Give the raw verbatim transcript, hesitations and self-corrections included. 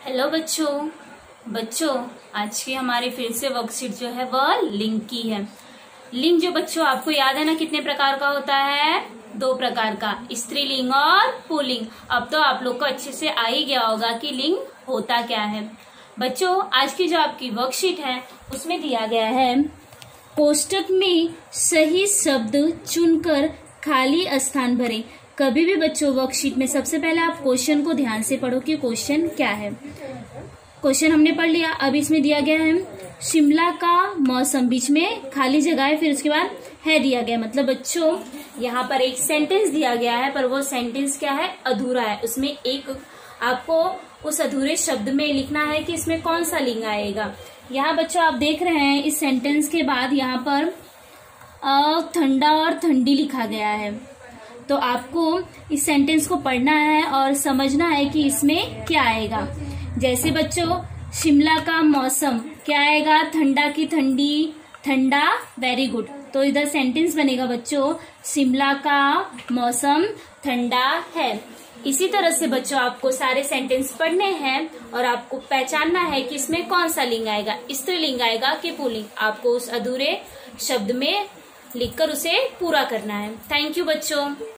Hello बच्चों बच्चों आज की हमारी फिर से वर्कशीट जो है वह लिंग की है। लिंग जो बच्चों आपको याद है ना कितने प्रकार का होता है? दो प्रकार का, स्त्रीलिंग और पुल्लिंग। अब तो आप लोग को अच्छे से आ ही गया होगा कि लिंग होता क्या है। बच्चों आज की जो आपकी वर्कशीट है उसमें दिया गया है कोष्टक में सही शब्द चुनकर खाली स्थान भरें। कभी भी बच्चों वर्कशीट में सबसे पहले आप क्वेश्चन को ध्यान से पढ़ो कि क्वेश्चन क्या है। क्वेश्चन हमने पढ़ लिया। अब इसमें दिया गया है शिमला का मौसम, बीच में खाली जगह है, फिर उसके बाद है दिया गया। मतलब बच्चों यहाँ पर एक सेंटेंस दिया गया है पर वो सेंटेंस क्या है? अधूरा है। उसमें एक आपको उस अधूरे शब्द में लिखना है कि इसमें कौन सा लिंग आएगा। यहाँ बच्चों आप देख रहे हैं इस सेंटेंस के बाद यहाँ पर ठंडा और ठंडी लिखा गया है। तो आपको इस सेंटेंस को पढ़ना है और समझना है कि इसमें क्या आएगा। जैसे बच्चों शिमला का मौसम क्या आएगा? ठंडा की ठंडी, ठंडा, वेरी गुड। तो इधर सेंटेंस बनेगा बच्चों शिमला का मौसम ठंडा है। इसी तरह से बच्चों आपको सारे सेंटेंस पढ़ने हैं और आपको पहचानना है कि इसमें कौन सा लिंग आएगा, स्त्रीलिंग आएगा कि पुल्लिंग। आपको उस अधूरे शब्द में लिखकर उसे पूरा करना है। थैंक यू बच्चों।